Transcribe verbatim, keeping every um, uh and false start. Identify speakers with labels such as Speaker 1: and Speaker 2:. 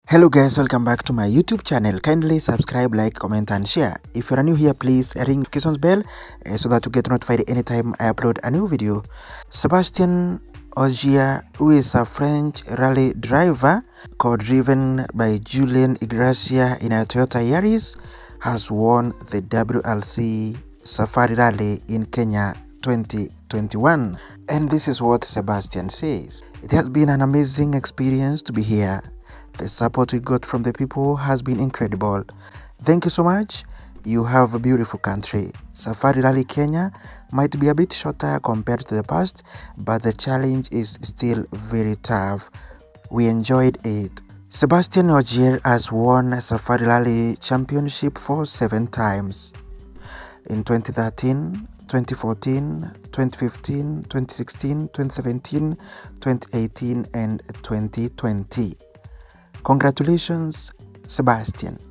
Speaker 1: Hello guys, welcome back to my YouTube channel. Kindly subscribe, like, comment and share. If you are new here, please ring notifications bell uh, so that you get notified anytime I upload a new video. Sebastien Ogier, who is a French rally driver co-driven by Julien Iglesias in a Toyota Yaris, has won the W R C Safari Rally in Kenya twenty twenty-one. And this is what Sebastien says. It has been an amazing experience to be here. The support we got from the people has been incredible. Thank you so much. You have a beautiful country. Safari Rally Kenya might be a bit shorter compared to the past, but the challenge is still very tough. We enjoyed it. Sebastien Ogier has won Safari Rally Championship for seven times. In twenty thirteen, twenty fourteen, twenty fifteen, twenty sixteen, twenty seventeen, twenty eighteen and twenty twenty. Congratulations, Sebastien.